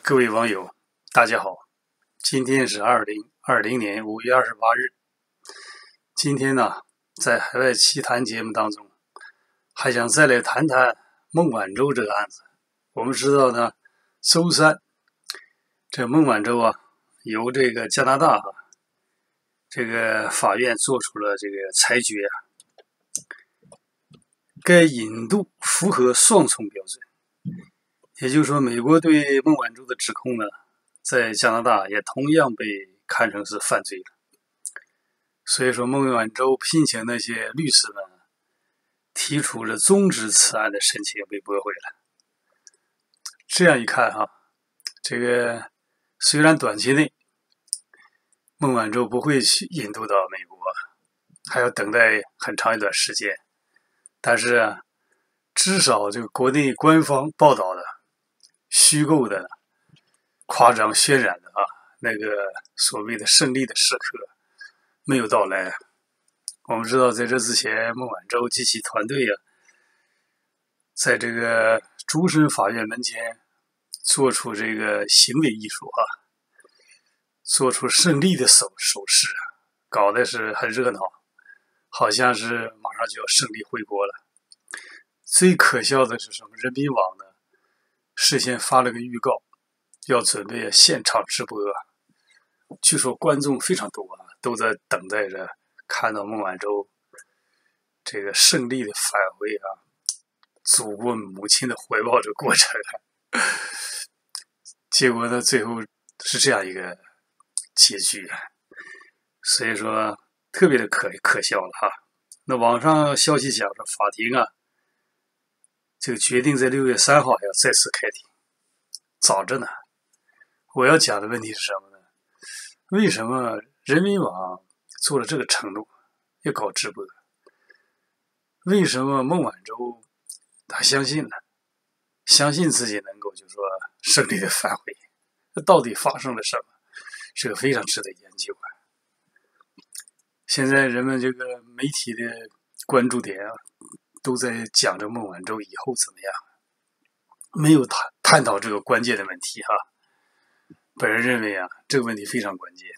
各位网友，大家好，今天是2020年5月28日。今天呢，在海外奇谈节目当中，还想再来谈谈孟晚舟这个案子。我们知道呢，周三，这孟晚舟啊，由这个加拿大这个法院做出了这个裁决啊，该引渡符合双重标准。也就是说，美国对孟晚舟的指控呢，在加拿大也同样被看成是犯罪了。所以说，孟晚舟聘请那些律师们提出了终止此案的申请被驳回了。这样一看这个虽然短期内孟晚舟不会去引渡到美国，还要等待很长一段时间，但是至少这个国内官方报道的虚构的、夸张渲染的那个所谓的胜利的时刻没有到来。我们知道，在这之前，孟晚舟及其团队在这个终审法院门前做出这个行为艺术做出胜利的手势搞得是很热闹，好像是马上就要胜利回国了。最可笑的是什么？人民网呢？事先发了个预告，要准备现场直播。据说观众非常多都在等待着看到孟晚舟这个胜利的返回祖国母亲的怀抱这个过程结果呢，最后是这样一个结局所以说特别的可笑了那网上消息讲说，法庭这个决定在6月3号要再次开庭，早着呢。我要讲的问题是什么呢？为什么人民网做了这个承诺要搞直播？为什么孟晚舟他相信呢？相信自己能够就是说胜利的返回？这到底发生了什么？是个非常值得研究现在人们这个媒体的关注点都在讲着孟晚舟以后怎么样，没有探讨这个关键的问题本人认为这个问题非常关键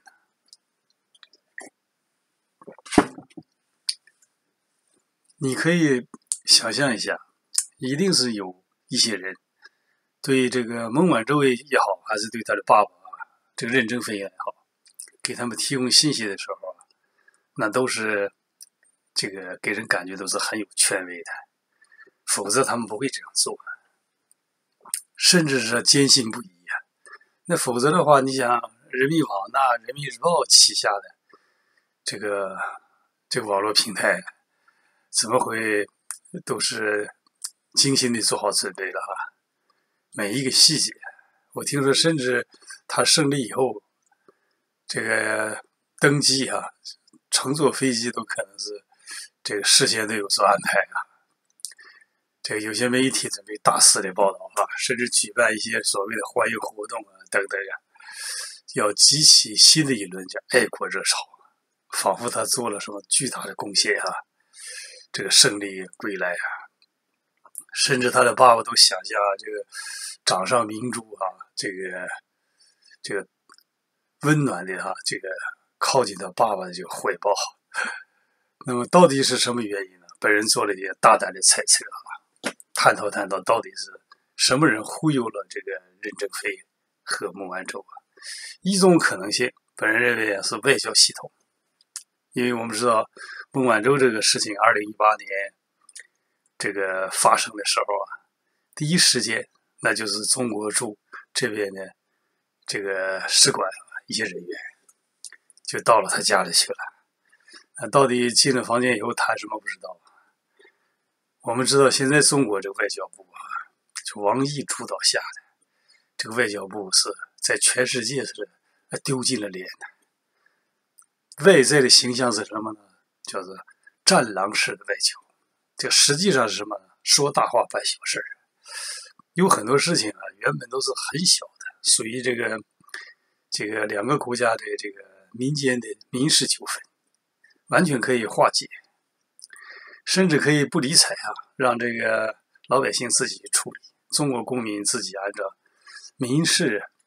你可以想象一下，一定是有一些人对这个孟晚舟也好，还是对他的爸爸这个任正非也好，给他们提供信息的时候那都是这个给人感觉都是很有权威的，否则他们不会这样做，甚至是坚信不疑那否则的话，你想人民网那人民日报旗下的这个网络平台怎么会都是精心的做好准备了每一个细节，我听说甚至他胜利以后这个登机乘坐飞机都可能是这个事先都有所安排这个有些媒体准备大肆的报道甚至举办一些所谓的欢迎活动等等要激起新的一轮叫爱国热潮，仿佛他做了什么巨大的贡献这个胜利归来甚至他的爸爸都想象这个掌上明珠这个温暖的这个靠近他爸爸的这个怀抱那么到底是什么原因呢？本人做了一点大胆的猜测探讨到底是什么人忽悠了这个任正非和孟晚舟一种可能性，本人认为是外交系统，因为我们知道孟晚舟这个事情2018年这个发生的时候第一时间那就是中国驻这边的这个使馆一些人员就到了他家里去了到底进了房间以后谈什么不知道我们知道现在中国这个外交部就王毅主导下的这个外交部是在全世界是丢尽了脸外在的形象是什么呢？叫做战狼式的外交，这实际上是什么呢？说大话办小事有很多事情原本都是很小的，属于这个两个国家的这个民间的民事纠纷，完全可以化解，甚至可以不理睬让这个老百姓自己处理，中国公民自己按照民事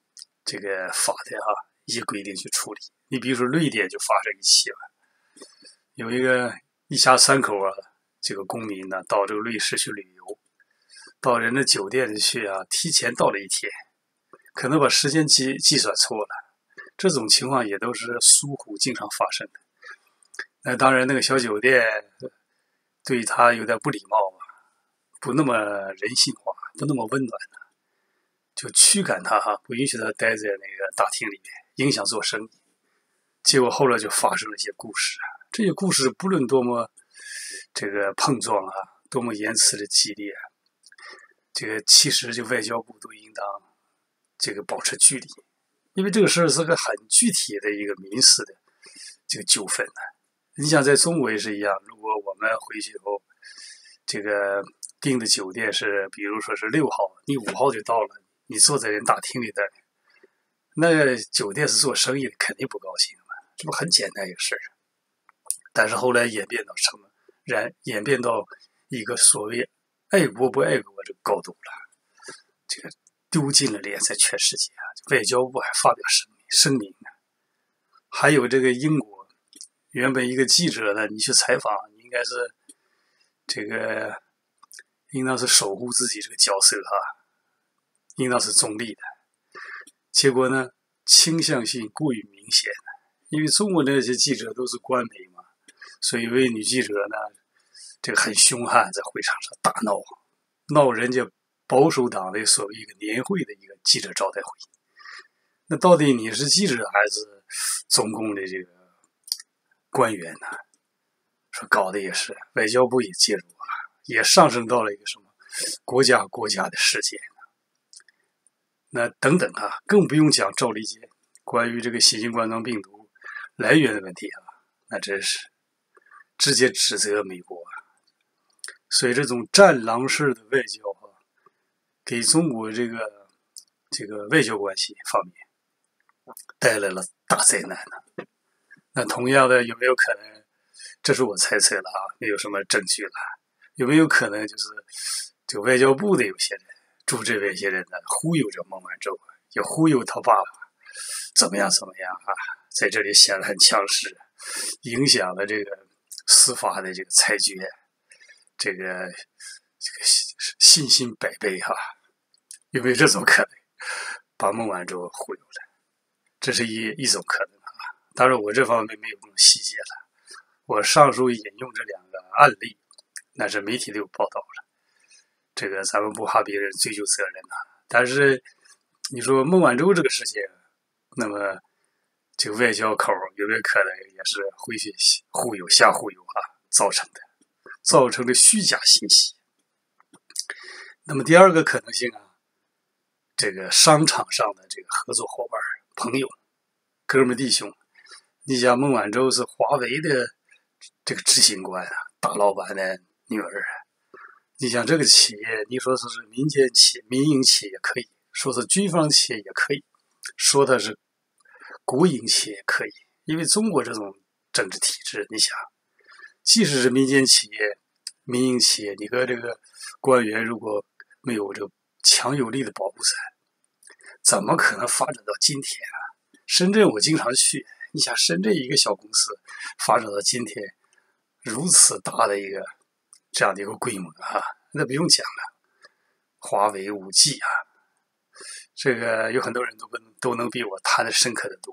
这个法的一些规定去处理。你比如说瑞典就发生一起了，有一家3口这个公民呢到这个瑞士去旅游，到人的酒店里去提前到了1天，可能把时间计算错了。这种情况也都是疏忽经常发生的。那当然那个小酒店对他有点不礼貌不那么人性化，不那么温暖就驱赶他不允许他待在那个大厅里面，影响做生意。结果后来就发生了一些故事这些故事不论多么这个碰撞多么言辞的激烈这个其实就外交部都应当这个保持距离，因为这个事儿是个很具体的一个民事的这个纠纷你想在中国也是一样，如果我们回去以后这个订的酒店是比如说是6号，你5号就到了，你坐在人大厅里的，那酒店是做生意的，肯定不高兴这不很简单一个事儿。但是后来演变到一个所谓爱国不爱国这个高度了，这个丢尽了脸在全世界外交部还发表声明还有这个英国，原本一个记者呢，你去采访，你应该是这个应当是守护自己这个角色应当是中立的。结果呢，倾向性过于明显因为中国那些记者都是官媒嘛，所以有位女记者呢，这个很凶悍，在会场上大闹人家保守党的所谓一个年会的一个记者招待会。那到底你是记者还是中共的这个官员呢？说搞的也是外交部也介入也上升到了一个什么国家的世界那等等更不用讲赵立坚关于这个新型冠状病毒来源的问题那真是直接指责美国所以这种战狼式的外交给中国这个外交关系方面带来了大灾难那同样的有没有可能，这是我猜测了没有什么证据了，有没有可能就是这个外交部的有些人驻这边一些人呢忽悠着孟晚舟也忽悠他爸爸怎么样在这里显得很强势，影响了这个司法的这个裁决，这个信心百倍有没有这种可能把孟晚舟忽悠了？这是一种可能当然我这方面没有那么细节了，我上述引用这2个案例那是媒体都有报道了，这个咱们不怕别人追究责任但是你说孟晚舟这个事情，那么这个外交口有没有可能也是回去瞎忽悠造成的虚假信息？那么第2个可能性这个商场上的这个合作伙伴、朋友、哥们弟兄，你想孟晚舟是华为的这个执行官大老板的女儿你想这个企业，你说是民间企业、民营企业可以，说是军方企业也可以，说它是国营企业也可以，因为中国这种政治体制，你想，即使是民间企业、民营企业，你和这个官员如果没有这个强有力的保护伞，怎么可能发展到今天深圳我经常去，你想深圳一个小公司发展到今天如此大的一个这样的一个规模那不用讲了，华为 5G 这个有很多人都能比我谈得深刻的多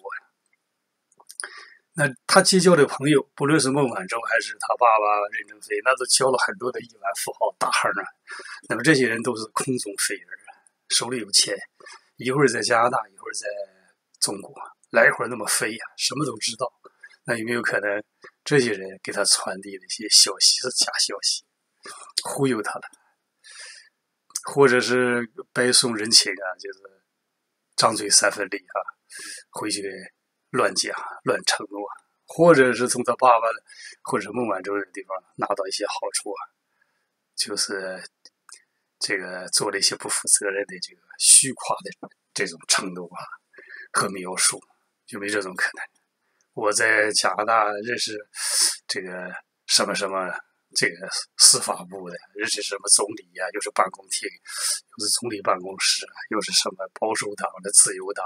那他结交的朋友，不论是孟晚舟还是他爸爸任正非，那都交了很多的亿万富豪大亨那么这些人都是空中飞人手里有钱，一会儿在加拿大，一会儿在中国，来回那么飞什么都知道。那有没有可能这些人给他传递的一些消息是假消息，忽悠他了？或者是白送人情就是张嘴3分力回去乱讲乱承诺，或者是从他爸爸或者孟晚舟的地方拿到一些好处就是这个做了一些不负责任的这个虚夸的这种承诺和描述，有没有这种可能？我在加拿大认识这个什么这个司法部的，认识什么总理又是办公厅，又是总理办公室又是什么保守党的、自由党的，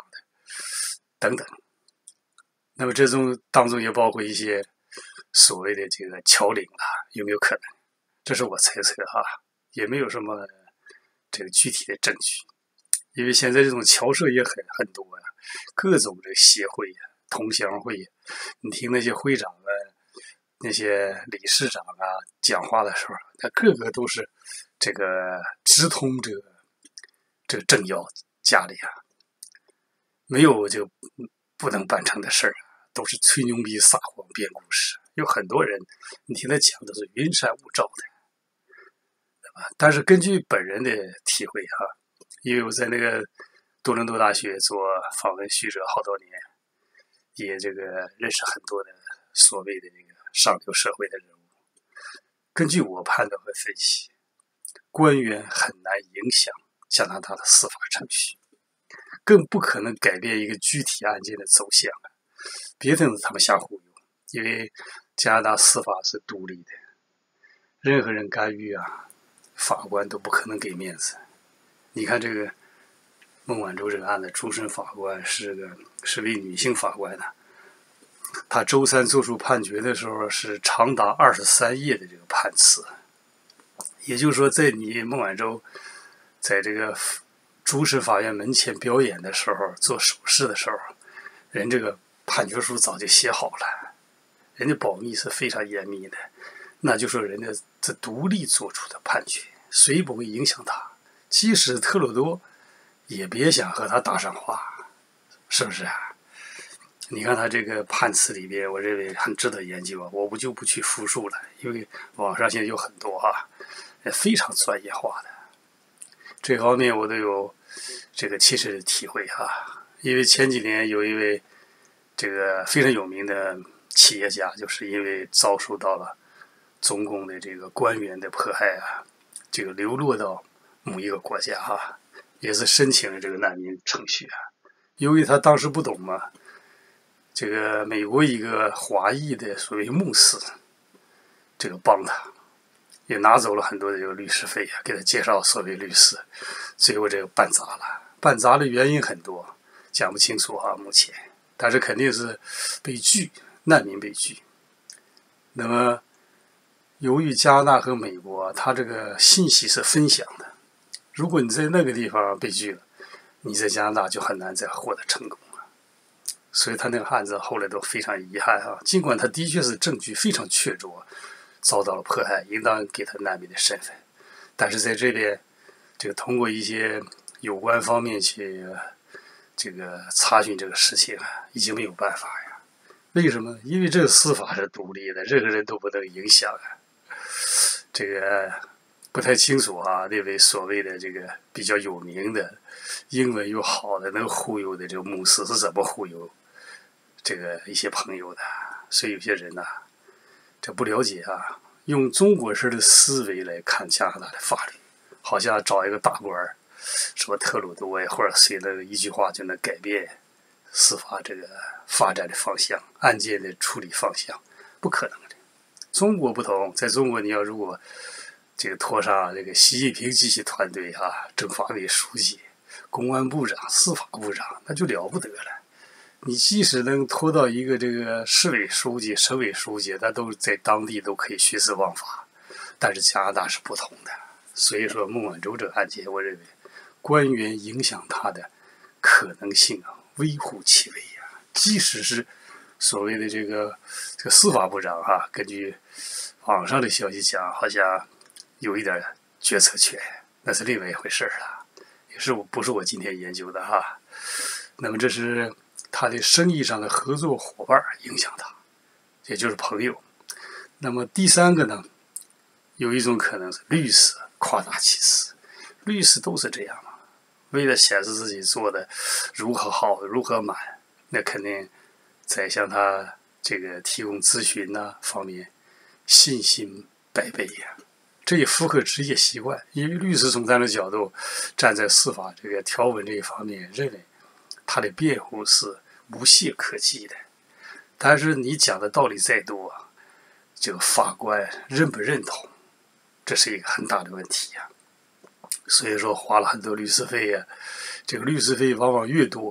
等等。那么这种当中也包括一些所谓的这个侨领啊，有没有可能？这是我猜测哈，也没有什么这个具体的证据。因为现在这种侨社也很多呀，各种的协会呀、同乡会呀，你听那些会长啊、那些理事长啊讲话的时候，他个个都是这个直通这个政要家里啊，没有这个不能办成的事儿，都是吹牛逼、撒谎、编故事。有很多人，你听他讲的是云山雾罩的，对吧？但是根据本人的体会哈，因为我在那个多伦多大学做访问学者好多年，也这个认识很多的所谓的这个上流社会的人物。根据我判断和分析，官员很难影响加拿大的司法程序，更不可能改变一个具体案件的走向。别等着他们瞎忽悠，因为加拿大司法是独立的，任何人干预啊，法官都不可能给面子。你看这个孟晚舟这个案的主审法官是位女性法官呢，她周三作出判决的时候是长达23页的这个判词，也就是说，在你孟晚舟在这个主审法院门前表演的时候，做手势的时候，人这个判决书早就写好了，人家保密是非常严密的，那就说人家这独立做出的判决，谁不会影响他？即使特鲁多也别想和他搭上话，是不是啊？你看他这个判词里边，我认为很值得研究啊，我就不去复述了，因为网上现在有很多非常专业化的，这方面我都有这个切身的体会因为前几年有一位这个非常有名的企业家，就是因为遭受到了中共的这个官员的迫害这个流落到某一个国家也是申请了这个难民程序由于他当时不懂嘛，这个美国一个华裔的所谓牧师，这个帮他，也拿走了很多的这个律师费给他介绍所谓律师，最后这个办砸了。办砸的原因很多，讲不清楚目前，但是肯定是被拒，难民被拒。那么，由于加拿大和美国，它这个信息是分享的，如果你在那个地方被拒了，你在加拿大就很难再获得成功。所以他那个案子后来都非常遗憾尽管他的确是证据非常确凿，遭到了迫害，应当给他难民的身份，但是在这边，这个通过一些有关方面去这个查询这个事情已经没有办法呀。为什么？因为这个司法是独立的，任何人都不能影响这个不太清楚那位所谓的这个比较有名的、英文又好的能忽悠的这个牧师是怎么忽悠这个一些朋友的？所以有些人这不了解用中国式的思维来看加拿大的法律，好像找一个大官什么特鲁多或者谁的一句话就能改变司法这个发展的方向、案件的处理方向，不可能的。中国不同，在中国你要如果这个拖上这个习近平及其团队政法委书记、公安部长、司法部长，那就了不得了。你即使能拖到一个这个市委书记、省委书记，他都在当地都可以徇私枉法，但是加拿大是不同的。所以说孟晚舟这个案件，我认为官员影响他的可能性微乎其微即使是所谓的这个司法部长根据网上的消息讲，好像有一点决策权，那是另外一回事了，也是不是我今天研究的那么这是他的生意上的合作伙伴影响他，也就是朋友。那么第三个呢，有一种可能是律师夸大其词，律师都是这样为了显示自己做的如何好、如何满，那肯定在向他这个提供咨询方面信心百倍这也符合职业习惯，因为律师从他的角度，站在司法这个条文这一方面，认为他的辩护是无懈可击的。但是你讲的道理再多这个法官认不认同，这是一个很大的问题所以说花了很多律师费这个律师费往往越多，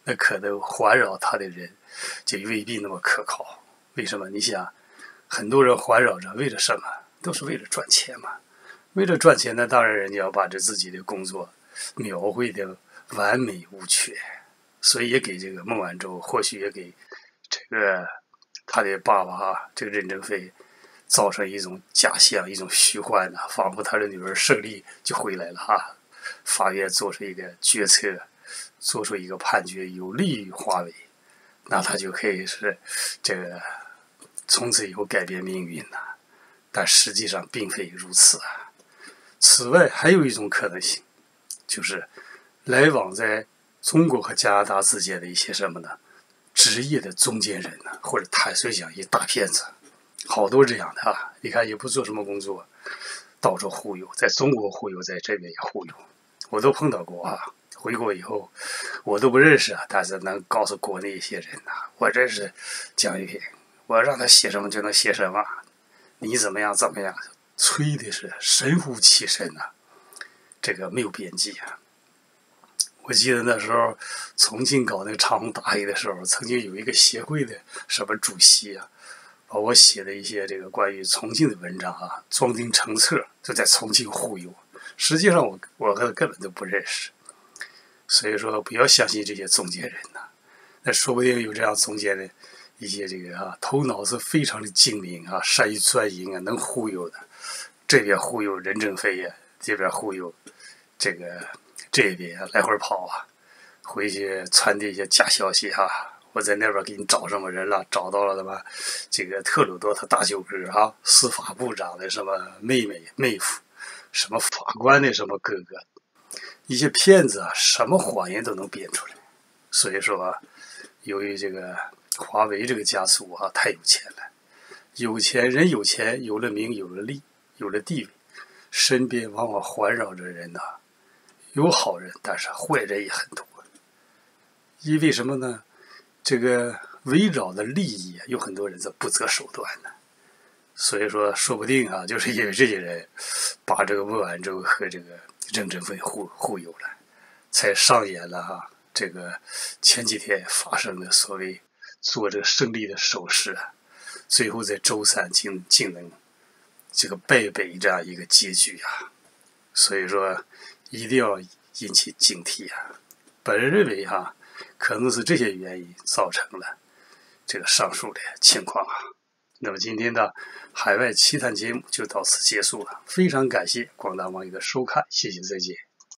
那可能环绕他的人就未必那么可靠。为什么？你想，很多人环绕着为了什么？都是为了赚钱嘛。为了赚钱，那当然人家要把这自己的工作描绘的完美无缺，所以也给这个孟晚舟，或许也给这个他的爸爸这个任正非造成一种假象，一种虚幻呢，仿佛他的女儿胜利就回来了法院做出一个决策，做出一个判决，有利于华为，那他就可以是这个从此以后改变命运了。但实际上并非如此啊。此外，还有一种可能性，就是来往在中国和加拿大之间的一些什么呢？职业的中间人呢，或者坦率讲，一大骗子，好多这样的你看也不做什么工作，到处忽悠，在中国忽悠，在这边也忽悠，我都碰到过回国以后，我都不认识但是能告诉国内一些人我认识蒋玉平，我让他写什么就能写什么，你怎么样怎么样，吹的是神乎其神这个没有边际我记得那时候重庆搞那个长虹大黑的时候，曾经有一个协会的什么主席把我写的一些这个关于重庆的文章装订成册，就在重庆忽悠。实际上我根本都不认识，所以说不要相信这些中间人那说不定有这样中间的一些这个头脑是非常的精明善于钻营能忽悠的，这边忽悠任正非这边忽悠这边来回跑回去传递一些假消息我在那边给你找什么人了，找到了什么这个特鲁多他大舅哥司法部长的什么妹夫，什么法官的什么哥哥，一些骗子什么谎言都能编出来。所以说由于这个华为这个家族太有钱了，有钱人有钱，有了名，有了利，有了地位，身边往往环绕着人有好人，但是坏人也很多。因为什么呢？这个围绕的利益有很多人在不择手段所以说说不定就是因为这些人把这个孟晚舟和这个任正非忽悠了，才上演了这个前几天发生的所谓做这个胜利的手势最后在周三竟能这个败北这样一个结局所以说一定要引起警惕本人认为可能是这些原因造成了这个上述的情况那么今天的海外奇谈节目就到此结束了，非常感谢广大网友的收看，谢谢，再见。